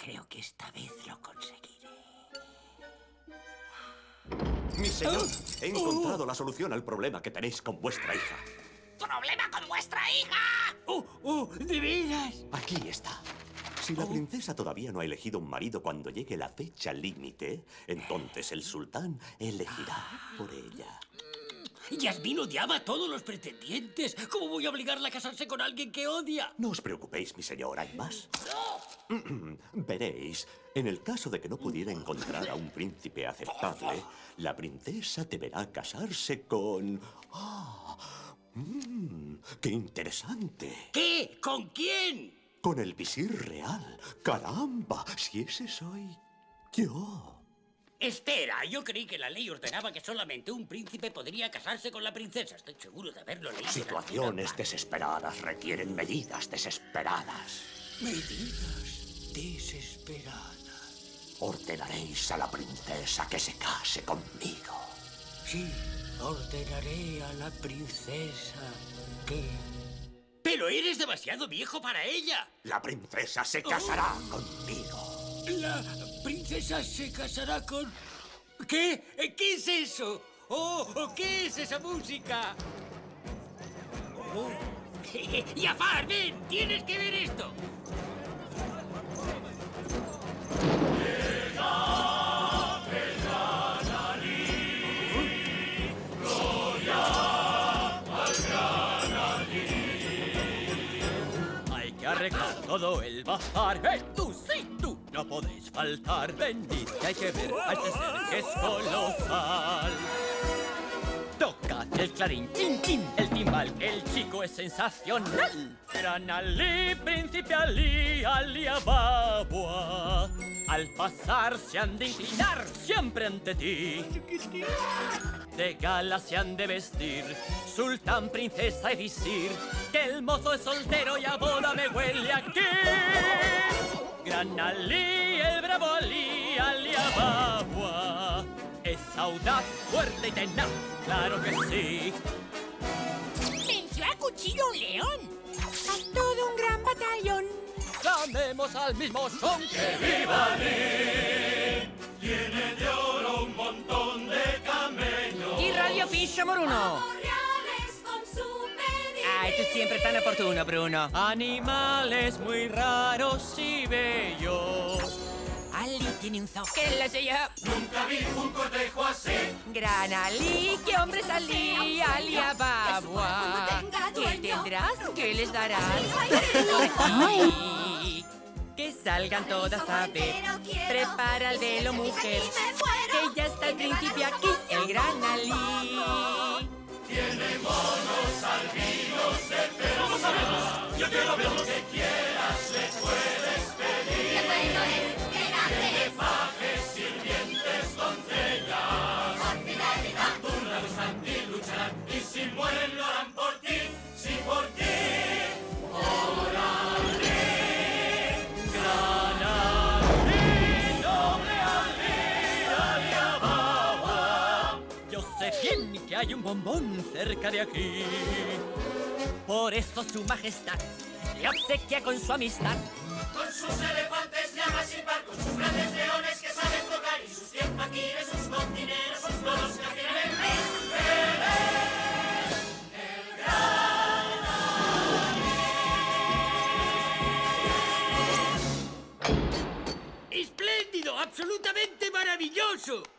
Creo que esta vez lo conseguiré. Mi señor, he encontrado la solución al problema que tenéis con vuestra hija. ¿Problema con vuestra hija? ¿De veras? Aquí está. Si la princesa todavía no ha elegido un marido cuando llegue la fecha límite, entonces el sultán elegirá por ella. Yasmín odiaba a todos los pretendientes. ¿Cómo voy a obligarla a casarse con alguien que odia? No os preocupéis, mi señor, hay más. Veréis, en el caso de que no pudiera encontrar a un príncipe aceptable, la princesa deberá casarse con... ¡Qué interesante! ¿Qué? ¿Con quién? Con el visir real. ¡Caramba! Si ese soy yo. Espera, yo creí que la ley ordenaba que solamente un príncipe podría casarse con la princesa. Estoy seguro de haberlo leído. Situaciones desesperadas requieren medidas desesperadas. Medidas desesperadas. Ordenaréis a la princesa que se case conmigo. Sí, ordenaré a la princesa que... ¡Pero eres demasiado viejo para ella! La princesa se casará conmigo. La princesa se casará con... ¿Qué? ¿Qué es eso? ¿Qué es esa música? Jafar, ven, tienes que ver esto. Arreglar todo el bazar. ¡Hey, tú, sí, tú! No podéis faltar. Venid, que hay que ver a este ser que es colosal. Tocad el clarín, chin, chin, el timbal, el chico es sensacional. Gran Ali, príncipe Ali, Babua. Al pasar se han de inclinar siempre ante ti. De gala se han de vestir, sultán, princesa y visir. Que el mozo es soltero y a boda me huele aquí. Gran Ali, el bravo Ali, Babua. Es audaz, fuerte y tenaz, claro que sí. Venció a cuchillo un león. A todo un gran batallón. Clamemos al mismo son. ¡Que viva Ali! Tiene de oro un montón de camellos. Y Radio Piscio Moruno. Tú siempre tan oportuno, Bruno. Animales muy raros y bellos. Ali tiene un zoo. ¿Qué le sé yo? Nunca vi un cortejo así. Gran Ali, ¿qué hombre es Ali? Ali Babua. ¿Qué tendrás? ¿Qué les darás? Ay. Que salgan todas a ver. Prepara el velo, mujer. Que ya está el príncipe aquí, el gran Ali. Tiene monos albinos de pelo. Yo quiero ver lo que quieras, le puedes pedir. ¡Qué bueno es! ¡Qué grande! Tiene pajes, sirvientes, doncellas. Una vez ante lucharán y si mueren lo harán por ti, sí por ti. ¡Órale! Gran Ali, noble Ali, Babua. Yo sé bien que hay un bombón cerca de aquí. Por eso su majestad le obsequia con su amistad. Con sus elefantes llamas sin par, con sus grandes leones que saben tocar y sus 10 faquires, sus cocineros, sus toros que hacen el rey. ¡Él es el gran Ali! ¡Espléndido! ¡Absolutamente maravilloso!